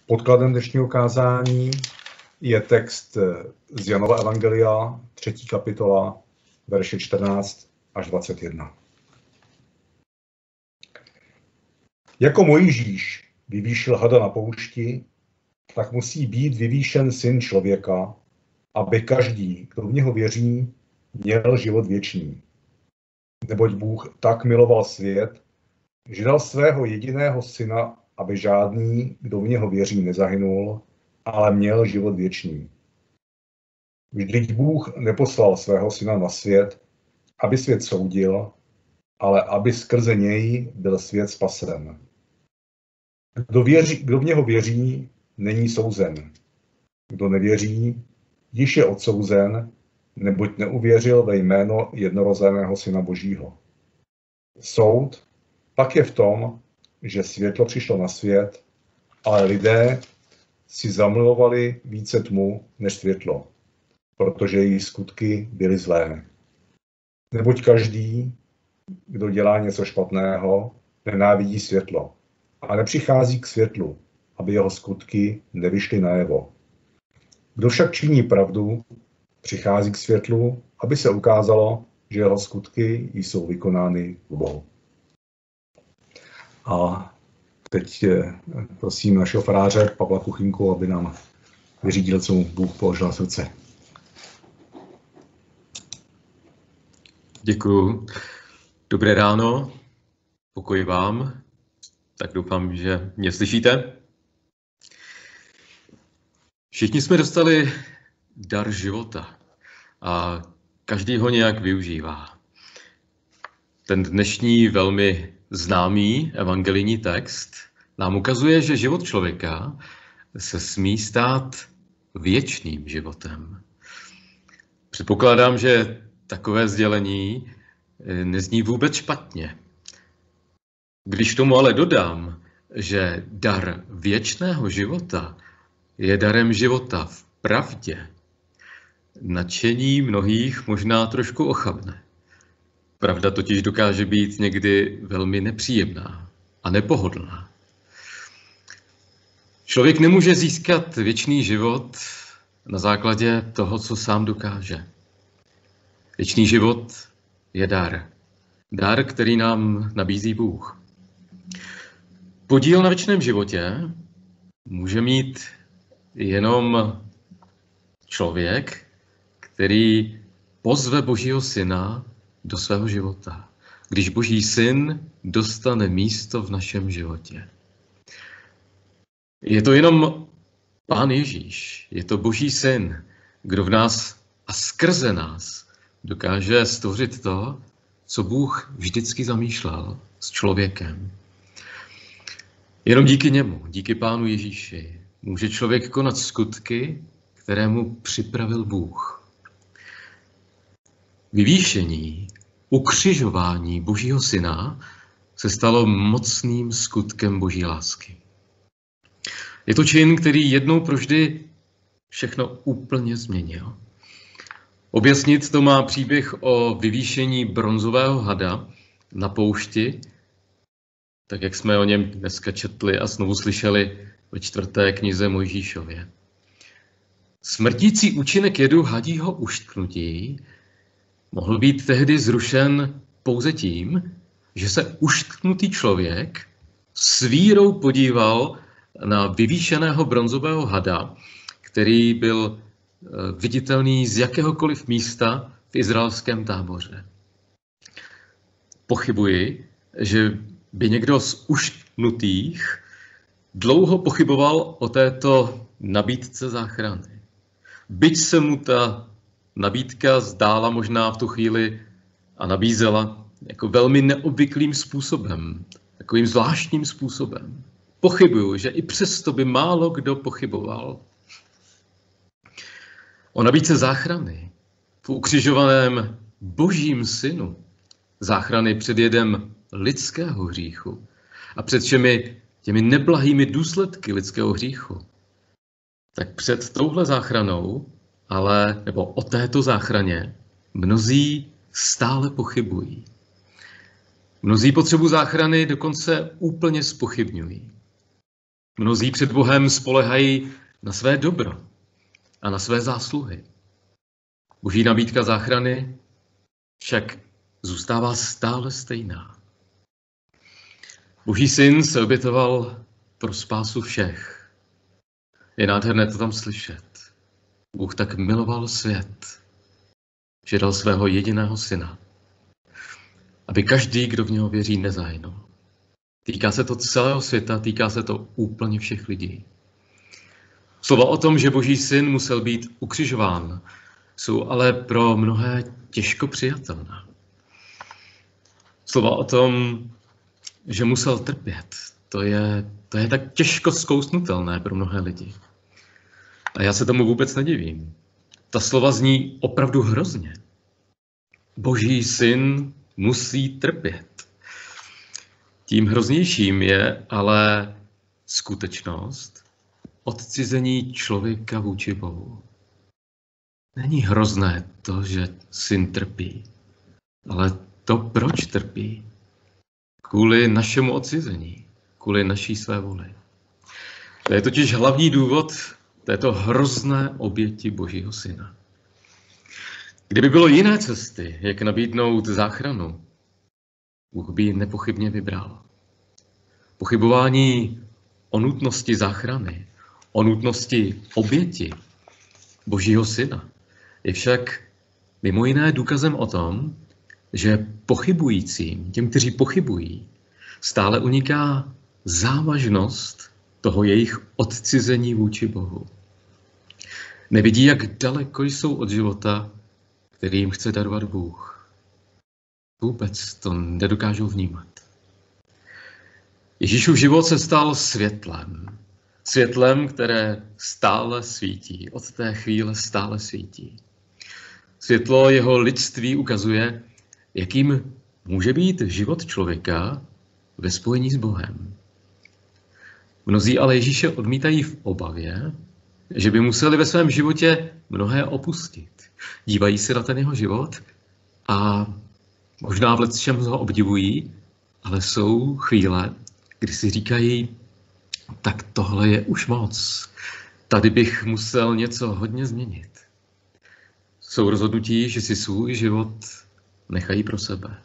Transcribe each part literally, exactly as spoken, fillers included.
Podkladem dnešního kázání je text z Janova evangelia, třetí kapitola, verše čtrnáct až dvacet jedna. Jako Mojžíš vyvýšil hada na poušti, tak musí být vyvýšen Syn člověka, aby každý, kdo v něho věří, měl život věčný. Neboť Bůh tak miloval svět, že dal svého jediného syna, aby žádný, kdo v něho věří, nezahynul, ale měl život věčný. Vždyť Bůh neposlal svého syna na svět, aby svět soudil, ale aby skrze něj byl svět spasen. Kdo, věří, kdo v něho věří, není souzen. Kdo nevěří, již je odsouzen, neboť neuvěřil ve jméno jednorozeného Syna Božího. Soud pak je v tom, že světlo přišlo na svět, ale lidé si zamilovali více tmu než světlo, protože její skutky byly zlé. Neboť každý, kdo dělá něco špatného, nenávidí světlo a nepřichází k světlu, aby jeho skutky nevyšly najevo. Kdo však činí pravdu, přichází k světlu, aby se ukázalo, že jeho skutky jsou vykonány v Bohu. A teď prosím našeho faráře Pavla Kuchynku, aby nám vyřídil, co mu Bůh položil na srdce. Děkuju. Dobré ráno, pokoj vám. Tak doufám, že mě slyšíte. Všichni jsme dostali dar života a každý ho nějak využívá. Ten dnešní velmi známý evangelijní text nám ukazuje, že život člověka se smí stát věčným životem. Předpokládám, že takové sdělení nezní vůbec špatně. Když tomu ale dodám, že dar věčného života je darem života v pravdě, nadšení mnohých možná trošku ochabne. Pravda totiž dokáže být někdy velmi nepříjemná a nepohodlná. Člověk nemůže získat věčný život na základě toho, co sám dokáže. Věčný život je dar. Dar, který nám nabízí Bůh. Podíl na věčném životě může mít jenom člověk, který pozve Božího syna do svého života, když Boží syn dostane místo v našem životě. Je to jenom Pán Ježíš, je to Boží syn, kdo v nás a skrze nás dokáže stvořit to, co Bůh vždycky zamýšlel s člověkem. Jenom díky němu, díky Pánu Ježíši, může člověk konat skutky, které mu připravil Bůh. Vyvýšení, ukřižování Božího syna se stalo mocným skutkem Boží lásky. Je to čin, který jednou provždy všechno úplně změnil. Objasnit to má příběh o vyvýšení bronzového hada na poušti, tak jak jsme o něm dneska četli a znovu slyšeli ve čtvrté knize Mojžíšově. Smrtící účinek jedu hadího uštknutí mohl být tehdy zrušen pouze tím, že se uštknutý člověk s vírou podíval na vyvýšeného bronzového hada, který byl viditelný z jakéhokoliv místa v izraelském táboře. Pochybuji, že by někdo z uštknutých dlouho pochyboval o této nabídce záchrany. Byť se mu ta nabídka zdála možná v tu chvíli a nabízela jako velmi neobvyklým způsobem, takovým zvláštním způsobem. Pochybuju, že i přesto by málo kdo pochyboval o nabídce záchrany v ukřižovaném Božím synu, záchrany před jedem lidského hříchu a před všemi těmi neblahými důsledky lidského hříchu. Tak před touhle záchranou, ale nebo o této záchraně, mnozí stále pochybují. Mnozí potřebu záchrany dokonce úplně zpochybňují. Mnozí před Bohem spolehají na své dobro a na své zásluhy. Boží nabídka záchrany však zůstává stále stejná. Boží syn se obětoval pro spásu všech. Je nádherné to tam slyšet. Bůh tak miloval svět, že dal svého jediného syna, aby každý, kdo v něho věří, nezahynul. Týká se to celého světa, týká se to úplně všech lidí. Slova o tom, že Boží syn musel být ukřižován, jsou ale pro mnohé těžko přijatelná. Slova o tom, že musel trpět, to je, to je tak těžko zkousnutelné pro mnohé lidi. A já se tomu vůbec nedivím. Ta slova zní opravdu hrozně. Boží syn musí trpět. Tím hroznějším je ale skutečnost odcizení člověka vůči Bohu. Není hrozné to, že syn trpí, ale to, proč trpí. Kvůli našemu odcizení, kvůli naší své vůli. To je totiž hlavní důvod této hrozné oběti Božího syna. Kdyby bylo jiné cesty, jak nabídnout záchranu, Bůh by ji nepochybně vybral. Pochybování o nutnosti záchrany, o nutnosti oběti Božího syna je však mimo jiné důkazem o tom, že pochybujícím, těm, kteří pochybují, stále uniká závažnost toho jejich odcizení vůči Bohu. Nevidí, jak daleko jsou od života, který jim chce darovat Bůh. Vůbec to nedokážou vnímat. Ježíšův život se stal světlem. Světlem, které stále svítí. Od té chvíle stále svítí. Světlo jeho lidství ukazuje, jakým může být život člověka ve spojení s Bohem. Mnozí ale Ježíše odmítají v obavě, že by museli ve svém životě mnohé opustit. Dívají se na ten jeho život a možná v lecčem ho obdivují, ale jsou chvíle, kdy si říkají, tak tohle je už moc. Tady bych musel něco hodně změnit. Jsou rozhodnutí, že si svůj život nechají pro sebe.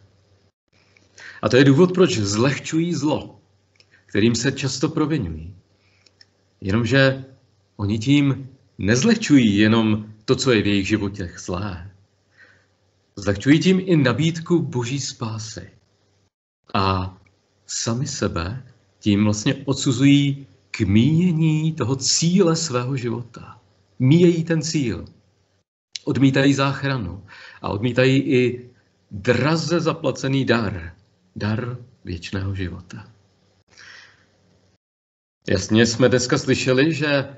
A to je důvod, proč zlehčují zlo, kterým se často proviňují. Jenomže oni tím nezlehčují jenom to, co je v jejich životě zlé. Zlehčují tím i nabídku Boží spásy. A sami sebe tím vlastně odsuzují k míjení toho cíle svého života. Míjejí ten cíl. Odmítají záchranu a odmítají i draze zaplacený dar. Dar věčného života. Jasně jsme dneska slyšeli, že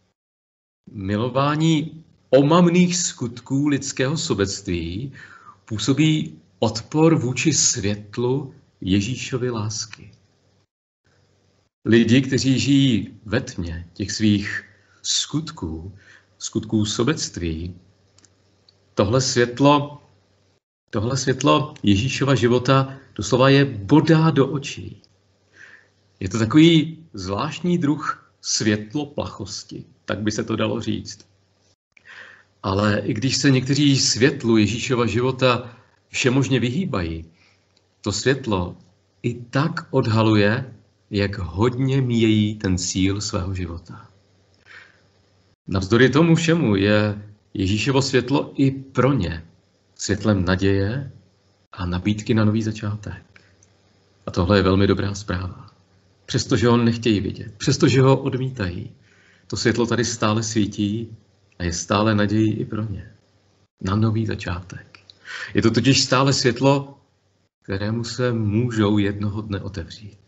milování omamných skutků lidského sobectví působí odpor vůči světlu Ježíšovy lásky. Lidi, kteří žijí ve tmě těch svých skutků, skutků sobectví, tohle světlo, tohle světlo Ježíšova života doslova je bodá do očí. Je to takový zvláštní druh světloplachosti, tak by se to dalo říct. Ale i když se někteří světlu Ježíšova života všemožně vyhýbají, to světlo i tak odhaluje, jak hodně míjejí ten cíl svého života. Navzdory tomu všemu je Ježíšovo světlo i pro ně světlem naděje a nabídky na nový začátek. A tohle je velmi dobrá zpráva. Přestože ho nechtějí vidět, přestože ho odmítají, to světlo tady stále svítí a je stále nadějí i pro ně. Na nový začátek. Je to totiž stále světlo, kterému se můžou jednoho dne otevřít.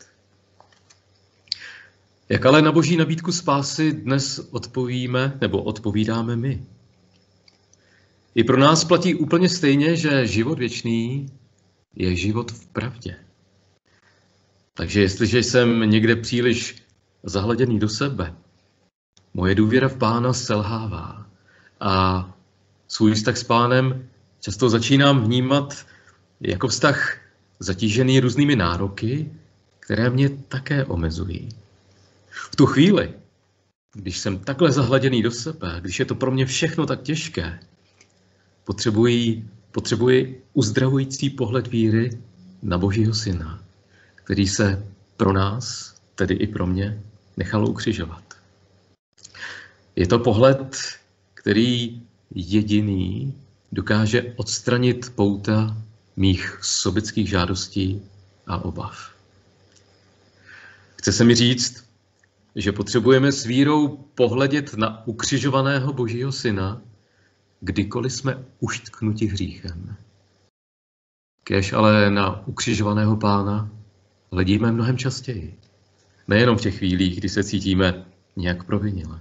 Jak ale na Boží nabídku spásy dnes odpovíme nebo odpovídáme my? I pro nás platí úplně stejně, že život věčný je život v pravdě. Takže jestliže jsem někde příliš zahleděný do sebe, moje důvěra v Pána selhává a svůj vztah s Pánem často začínám vnímat jako vztah zatížený různými nároky, které mě také omezují. V tu chvíli, když jsem takhle zahladěný do sebe, když je to pro mě všechno tak těžké, potřebuji, potřebuji uzdravující pohled víry na Božího Syna, který se pro nás, tedy i pro mě, nechal ukřižovat. Je to pohled, který jediný dokáže odstranit pouta mých sobeckých žádostí a obav. Chce se mi říct, že potřebujeme s vírou pohledět na ukřižovaného Božího Syna, kdykoliv jsme uštknuti hříchem. Kéž ale na ukřižovaného Pána hledíme mnohem častěji. Nejenom v těch chvílích, kdy se cítíme nějak provinile.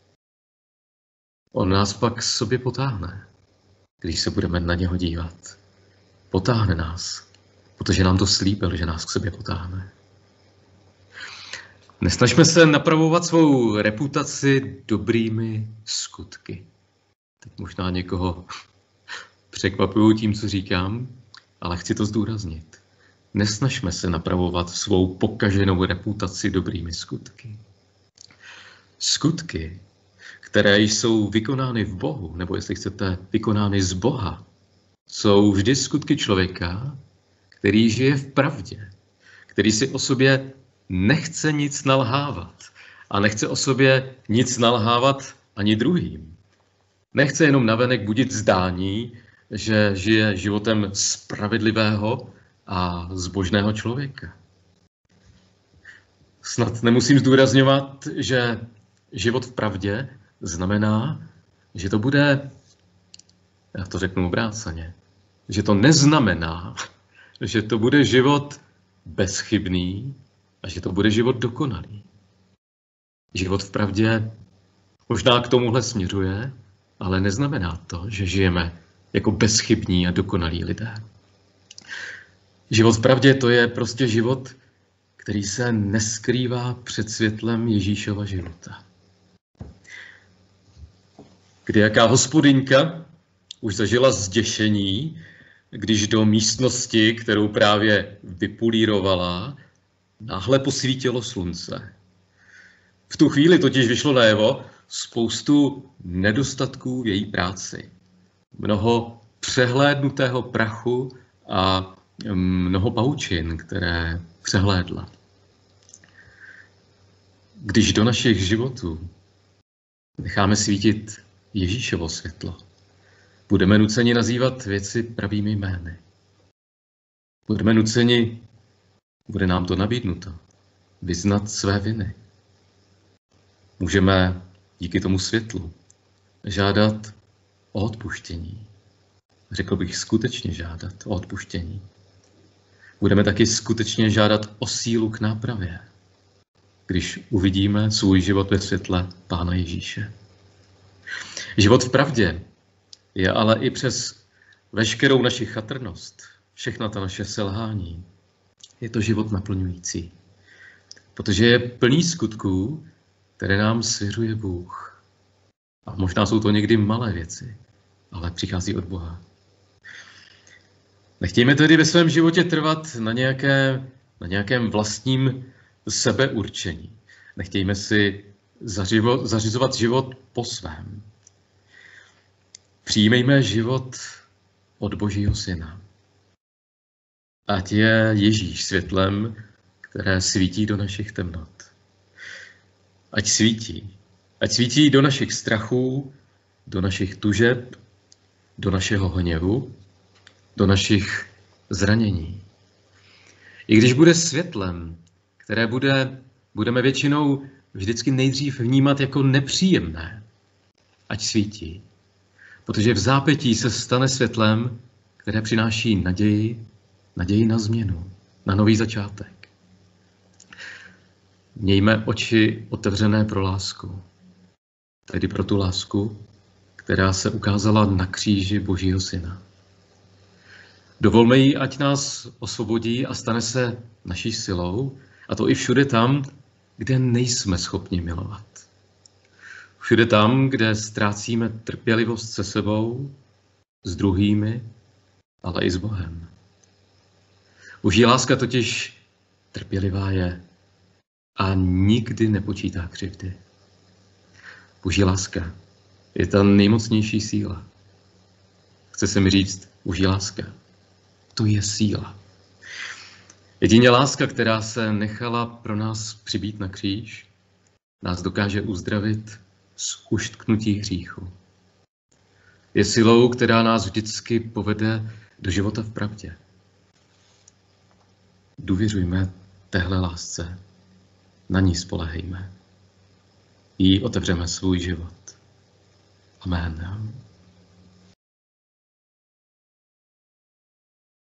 On nás pak k sobě potáhne, když se budeme na něho dívat. Potáhne nás, protože nám to slíbil, že nás k sobě potáhne. Nesnažme se napravovat svou reputaci dobrými skutky. Teď možná někoho překvapuju tím, co říkám, ale chci to zdůraznit. Nesnažme se napravovat svou pokaženou reputaci dobrými skutky. Skutky, které jsou vykonány v Bohu, nebo jestli chcete, vykonány z Boha, jsou vždy skutky člověka, který žije v pravdě, který si o sobě nechce nic nalhávat a nechce o sobě nic nalhávat ani druhým. Nechce jenom navenek budit zdání, že žije životem spravedlivého a zbožného člověka. Snad nemusím zdůrazňovat, že život v pravdě znamená, že to bude, já to řeknu obráceně, že to neznamená, že to bude život bezchybný a že to bude život dokonalý. Život v pravdě možná k tomuhle směřuje, ale neznamená to, že žijeme jako bezchybní a dokonalí lidé. Život v pravdě to je prostě život, který se neskrývá před světlem Ježíšova života. Kdy jaká hospodyňka už zažila zděšení, když do místnosti, kterou právě vypulírovala, náhle posvítilo slunce. V tu chvíli totiž vyšlo najevo spoustu nedostatků v její práci. Mnoho přehlédnutého prachu a mnoho paučin, které přehlédla. Když do našich životů necháme svítit Ježíšovo světlo, budeme nuceni nazývat věci pravými jmény. Budeme nuceni, bude nám to nabídnuto, vyznat své viny. Můžeme díky tomu světlu žádat o odpuštění. Řekl bych skutečně žádat o odpuštění. Budeme taky skutečně žádat o sílu k nápravě, když uvidíme svůj život ve světle Pána Ježíše. Život v pravdě je ale i přes veškerou naši chatrnost, všechna ta naše selhání, je to život naplňující. Protože je plný skutků, které nám svěřuje Bůh. A možná jsou to někdy malé věci, ale přichází od Boha. Nechtějme tedy ve svém životě trvat na, nějaké, na nějakém vlastním sebeurčení. Nechtějme si zařivo, zařizovat život po svém. Přijmejme život od Božího Syna. Ať je Ježíš světlem, které svítí do našich temnot. Ať svítí. Ať svítí do našich strachů, do našich tužeb, do našeho hněvu, do našich zranění. I když bude světlem, které bude, budeme většinou vždycky nejdřív vnímat jako nepříjemné, ať svítí. Protože v zápětí se stane světlem, které přináší naději, naději na změnu, na nový začátek. Mějme oči otevřené pro lásku, tedy pro tu lásku, která se ukázala na kříži Božího Syna. Dovolme jí, ať nás osvobodí a stane se naší silou, a to i všude tam, kde nejsme schopni milovat. Všude tam, kde ztrácíme trpělivost se sebou, s druhými, ale i s Bohem. Boží láska totiž trpělivá je. a nikdy nepočítá křivdy. Boží láska je ta nejmocnější síla. Chce se mi říct, boží láska, to je síla. Jedině láska, která se nechala pro nás přibít na kříž, nás dokáže uzdravit z uštknutí hříchu. Je silou, která nás vždycky povede do života v pravdě. Důvěřujme téhle lásce, na ní spolehejme. Jí otevřeme svůj život. Amen.